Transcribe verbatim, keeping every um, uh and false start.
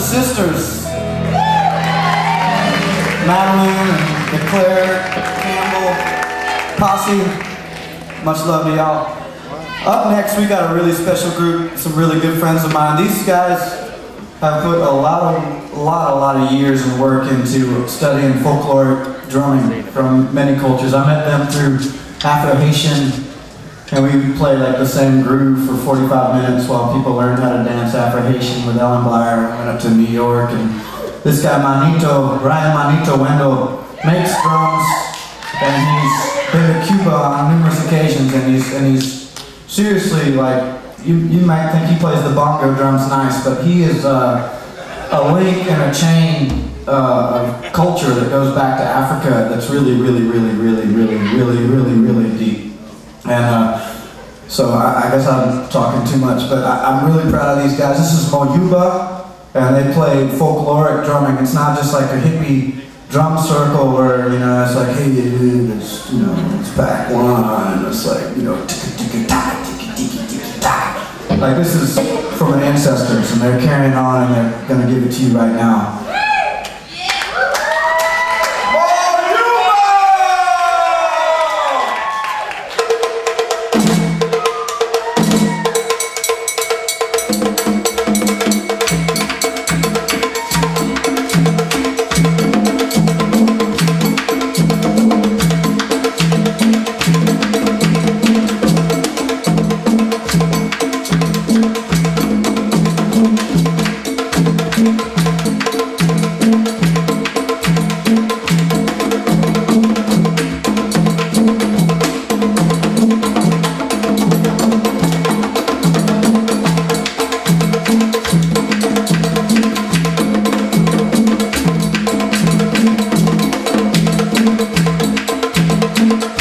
sisters, Madeline and Claire Campbell posse. Much love to y'all. Up next, we got a really special group, some really good friends of mine. These guys have put a lot of, a lot, a lot of years and work into studying folkloric drumming from many cultures. I met them through Afro-Haitian, and we played like the same groove for forty-five minutes while people learned how to dance Afro-Haitian with Ellen Blair. Went up to New York, and this guy Manito, Ryan Manito Wendell, makes drums, and he's been to Cuba on numerous occasions, and he's and he's seriously, like, you you might think he plays the bongo drums nice, but he is uh, a link in a chain uh, of culture that goes back to Africa that's really, really, really, really, really, really, really, really deep. And uh, so I, I guess I'm talking too much, but I, I'm really proud of these guys. This is Moyuba, and they play folkloric drumming. It's not just like a hippie drum circle where, you know, it's like, hey, it's, you know, it's back one, and it's like, you know, like this is from an ancestors, and they're carrying on, and they're gonna give it to you right now. Thank you.